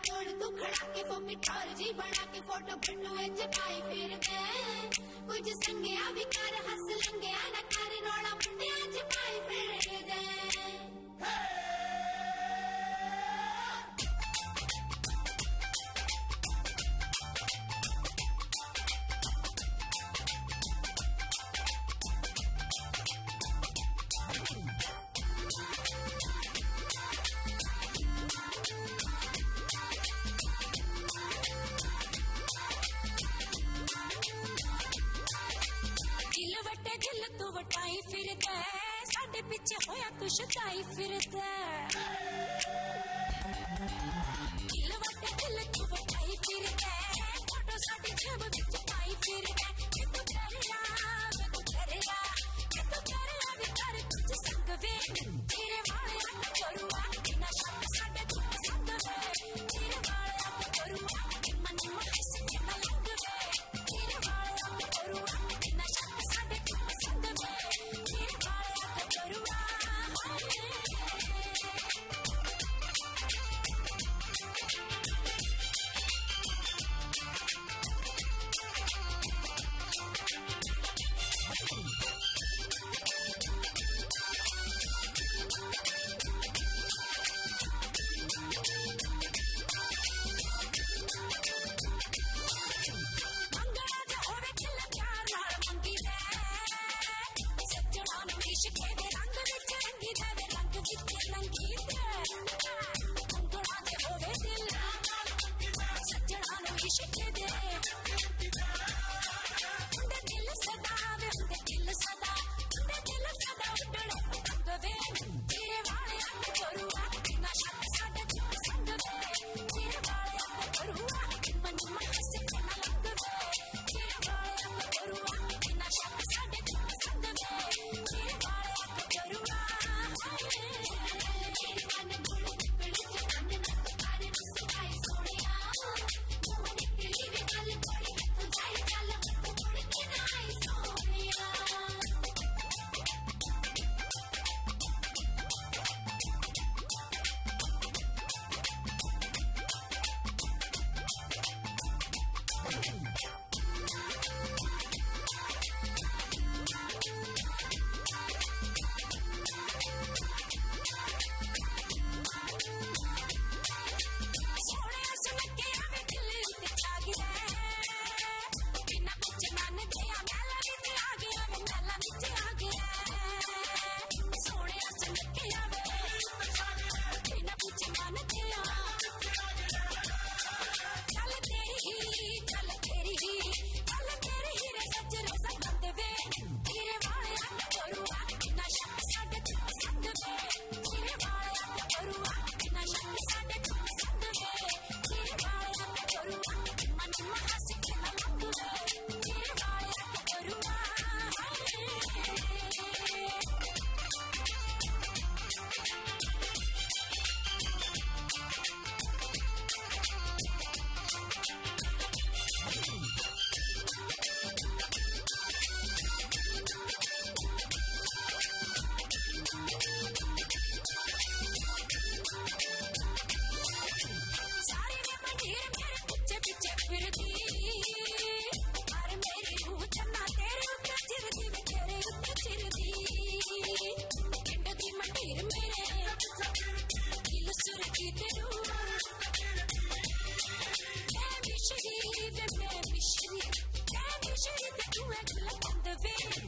कोल तू खड़ा के फोकी ठोर जी बना के फोटो बटू एच पाई फिर दे कुछ संगे भी कर हंस लंगे ना कर रोड़ा मुंडे एच पाई फिर दे वटाई फिरदा साडे पीछे होया तू शताई फिरदा दिल वटे दिल तू वटाई फिरदा फोटो साडी जेब विच पाई फिरदा के तू करेला भी कर कुछ संग वे तेरे वाले रंग करुआ बिना शक साडे तू पसंद वे तेरे वाले रंग करुआ मन मन से ना लग वे तेरे वाले रंग करुआ बिना शक साडे तू पसंद वे तेरे वाले रंग करुआ the